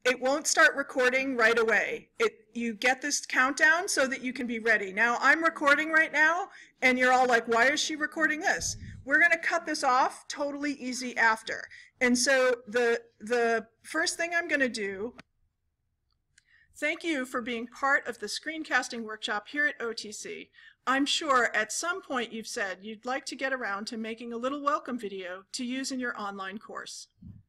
it won't start recording right away. You get this countdown so that you can be ready. Now I'm recording right now and you're all like, why is she recording this? We're going to cut this off totally easy after. And so the first thing I'm going to do, thank you for being part of the screencasting workshop here at OTC. I'm sure at some point you've said you'd like to get around to making a little welcome video to use in your online course.